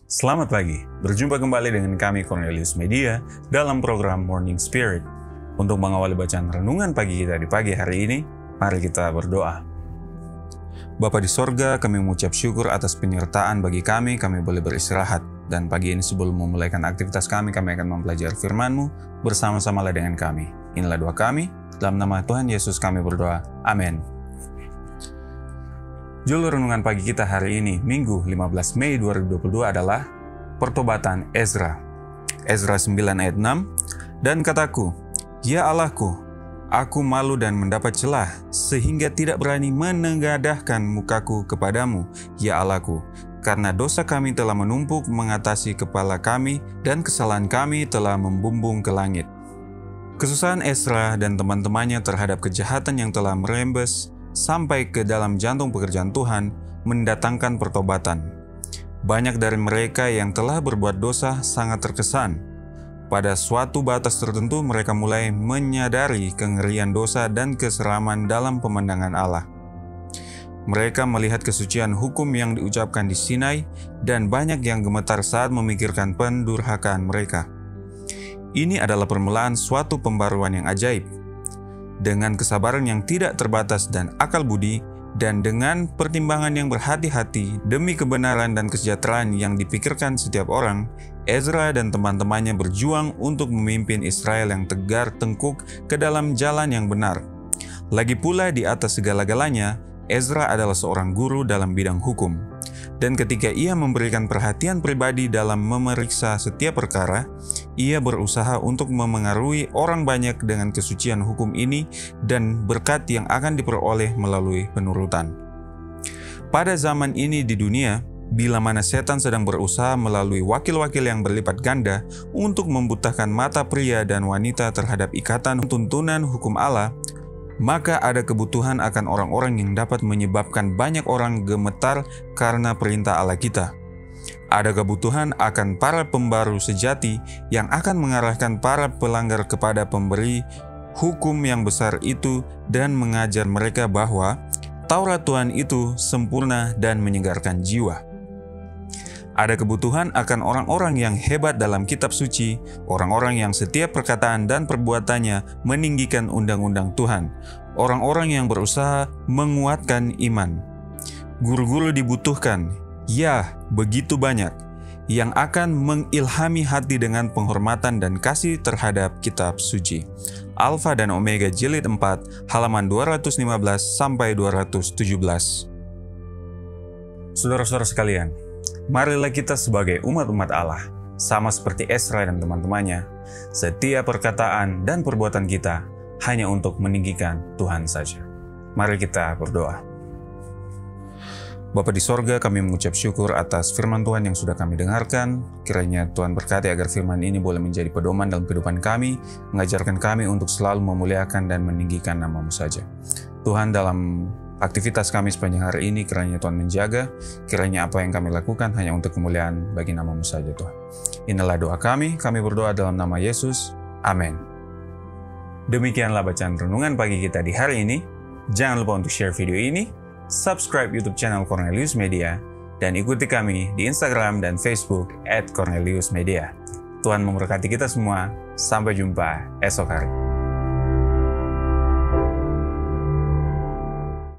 Selamat pagi, berjumpa kembali dengan kami Cornelius Media dalam program Morning Spirit. Untuk mengawali bacaan renungan pagi kita di pagi hari ini, mari kita berdoa. Bapa di sorga, kami mengucap syukur atas penyertaan bagi kami boleh beristirahat. Dan pagi ini sebelum memulaikan aktivitas kami akan mempelajari firman-Mu bersama-samalah dengan kami. Inilah doa kami, dalam nama Tuhan Yesus kami berdoa, amin. Judul renungan pagi kita hari ini, Minggu 15 Mei 2022 adalah Pertobatan Ezra. Ezra 9 ayat 6, dan kataku, ya Allahku, aku malu dan mendapat celah, sehingga tidak berani menengadahkan mukaku kepadamu, ya Allahku, karena dosa kami telah menumpuk mengatasi kepala kami, dan kesalahan kami telah membumbung ke langit. Kesusahan Ezra dan teman-temannya terhadap kejahatan yang telah merembes sampai ke dalam jantung pekerjaan Tuhan mendatangkan pertobatan. Banyak dari mereka yang telah berbuat dosa sangat terkesan. Pada suatu batas tertentu mereka mulai menyadari kengerian dosa dan keseraman dalam pemandangan Allah. Mereka melihat kesucian hukum yang diucapkan di Sinai dan banyak yang gemetar saat memikirkan pendurhakaan mereka. Ini adalah permulaan suatu pembaruan yang ajaib. Dengan kesabaran yang tidak terbatas dan akal budi, dan dengan pertimbangan yang berhati-hati demi kebenaran dan kesejahteraan yang dipikirkan setiap orang, Ezra dan teman-temannya berjuang untuk memimpin Israel yang tegar tengkuk ke dalam jalan yang benar. Lagi pula di atas segala-galanya, Ezra adalah seorang guru dalam bidang hukum. Dan ketika ia memberikan perhatian pribadi dalam memeriksa setiap perkara, ia berusaha untuk memengaruhi orang banyak dengan kesucian hukum ini dan berkat yang akan diperoleh melalui penurutan. Pada zaman ini di dunia, bila mana setan sedang berusaha melalui wakil-wakil yang berlipat ganda untuk membutahkan mata pria dan wanita terhadap ikatan tuntunan hukum Allah, maka ada kebutuhan akan orang-orang yang dapat menyebabkan banyak orang gemetar karena perintah Allah kita. Ada kebutuhan akan para pembaru sejati yang akan mengarahkan para pelanggar kepada pemberi hukum yang besar itu dan mengajar mereka bahwa Taurat Tuhan itu sempurna dan menyegarkan jiwa. Ada kebutuhan akan orang-orang yang hebat dalam kitab suci, orang-orang yang setiap perkataan dan perbuatannya meninggikan undang-undang Tuhan, orang-orang yang berusaha menguatkan iman. Guru-guru dibutuhkan, ya begitu banyak, yang akan mengilhami hati dengan penghormatan dan kasih terhadap kitab suci. Alfa dan Omega jilid 4, halaman 215-217. Saudara-saudara sekalian, marilah kita sebagai umat-umat Allah, sama seperti Ezra dan teman-temannya, setiap perkataan dan perbuatan kita hanya untuk meninggikan Tuhan saja. Mari kita berdoa. Bapa di sorga, kami mengucap syukur atas firman Tuhan yang sudah kami dengarkan. Kiranya Tuhan berkati agar firman ini boleh menjadi pedoman dalam kehidupan kami, mengajarkan kami untuk selalu memuliakan dan meninggikan nama-Mu saja. Tuhan, dalam aktivitas kami sepanjang hari ini, kiranya Tuhan menjaga, kiranya apa yang kami lakukan hanya untuk kemuliaan bagi nama-Mu saja Tuhan. Inilah doa kami berdoa dalam nama Yesus, amin. Demikianlah bacaan renungan pagi kita di hari ini. Jangan lupa untuk share video ini, subscribe YouTube channel Cornelius Media, dan ikuti kami di Instagram dan Facebook @CorneliusMedia. Tuhan memberkati kita semua, sampai jumpa esok hari.